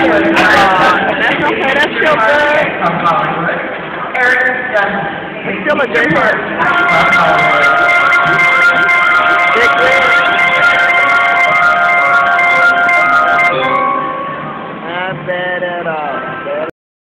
That's okay. That's still good. It's still a good hit.